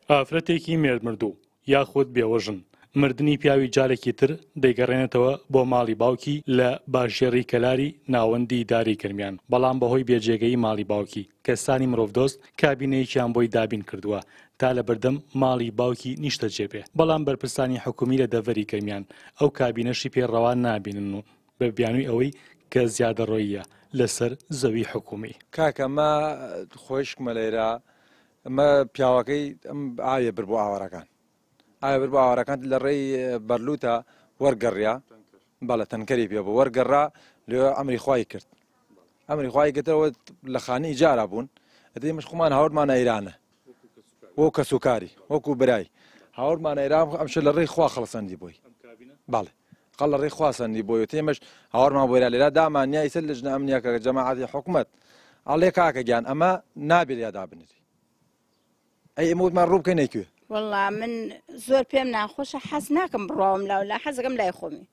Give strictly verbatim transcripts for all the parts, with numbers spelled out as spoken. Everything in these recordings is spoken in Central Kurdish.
ئافرەتێکی مێردمردوو یاخود بێوەژن مردنی پیاوی جارێکی تر دەیگەڕێنێتەوە بۆ ماڵی باوکی لە باشێڕی کەلاری ناوەندی داری کرمیان بەڵام بەهۆی بێجێگەی ماڵی باوکی کەسانی مرۆڤدۆست کابینەیەکیان بۆی دابین کردووە تا لە بەردەم ماڵی باوکی نیشتە جێبێ بەڵام بەرپرسانی حکومی لە دەڤەری کرمیان ئەو کابینەشی پێڕەوا نابینن و بە بیانووی ئەوەی کە زیادەڕۆییە لەسەر زەوی حکومی کاکەمە خۆشکمە لێرە ئەمە پیاوەکەی ئەم ئاوێ بر بۆ ئاوەڕەکان ئایا بر بۆ ئاوەڕەکان لە ڕێی بەرلوتە وەرگەڕیا بەڵە تەنکەری پێ بۆ وەرگەڕا لێ ئەمری خوای کرد ئەمری خوای کردەوە لە خانەی جارا بوون ئەدەی مشخمان هاوردمانە ئەیرانە وەکو کەسوکاری وەکو برای هاوردمانە ئەیران ئەمشە لە ڕێی خوا خەڵسەندی بۆی بەڵێ قەڵ لە ڕێی خواسەندی بۆی و تێمەش هاوڕمان بۆیرا لێرا دامانیای سەر لە ژنە ئەمنیەکە جەماعەتی حکومەت ئەڵێ کاکە گیان ئەمە نابێت یادا بنێتی ئەی ئەمە وتمان ڕوو بکەی نەیکوێ وەڵا من زۆر پێم ناخۆشە حەز ناکەم بڕۆم لاولا حەزەکەم لای خۆمی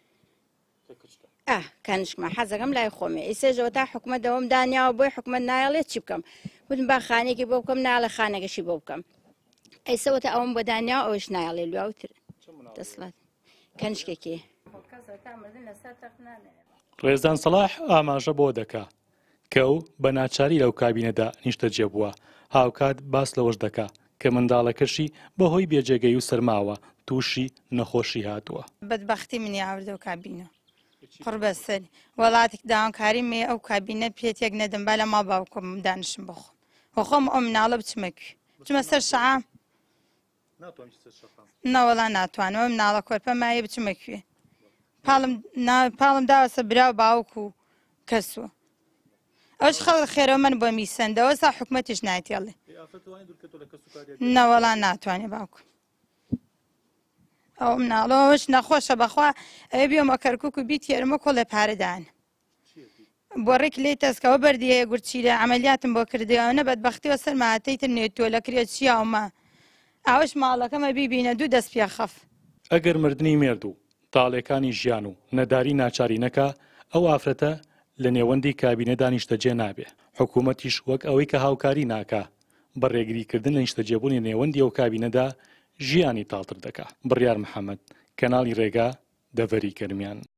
ئە کەنشکمە حەزەکەم لای خۆمی ئیسێژەوە تا حکومەت دەوەم دانیاوە بۆی حکومەت نایەڵێت چی بکەم وتم با خانێکی بۆ بکەم ناڵە خانەکەشی بۆ بکەم ئەیسەوەتە ئەوم بە دانیاوە ئەوش نایەڵێ لواوتر دەسڵات کەنشکێکی ڕێزان سەلاح ئاماژە بۆ دەکا کە ئەو بە ناچاری لەو کابینەدا نیشتە جێبووە هاوکات باس لەوەش دەکا کە منداڵەکەشی بەهۆی بێجێگەی و سەرماوە تووشی نەخۆشی هاتووە بەدبەختی منی ئاوردە و کابینە قڕبەسەر وڵاتێک داوامکاری مێ ئەو کابینە پێتێک نەدەم با لە ما باوکۆم دانشم بخۆم وەخۆم ئەو مناڵە بچمەکوێ بچمە سەر شەعام نەوەڵا ناتوانەوە مناڵە کۆرپە مایە بچمەکوێ پاڵم داوەسە براو باوک و کەسوە ئەوش خەڵک خێرەوە من بۆ میسەندەوە سا حکومەتیش نایتێڵێ نەوەڵا ناتوانێ باوکم ئەو مناڵەوەش نەخۆشە بەخوا ئەوێ بیۆمە کەرکک و بیت یێرمە کۆڵێ پارەدان بۆ ڕێک لێ تەسکەوە بەردیەیە گورچیرە ئەمەلیاتم بۆ کردەوەنە بەدبەختیوە سەرماهاتەیتر نێتۆ لە کرێت چیاومە ئەوش ماڵەکەمە بیبینە دوو دەست پێ خەف ئەگەر مردنی مێردوو تاڵێکانی ژیان و نەداری ناچاری نەکا ئەو ئافرەتە لە نێوەندی کابینەدا نیشتەجێ نابێ حکوومەتیش وەک ئەوەی کە هاوکاری ناکا بە ڕێگریکردن لە نیشتەجێبوونی نێوەندی ئەو کابینەدا ژیانی تاڵتر دەکا بڕیار محەممەد کەناڵی ڕێگا دەڤەری کەرمیان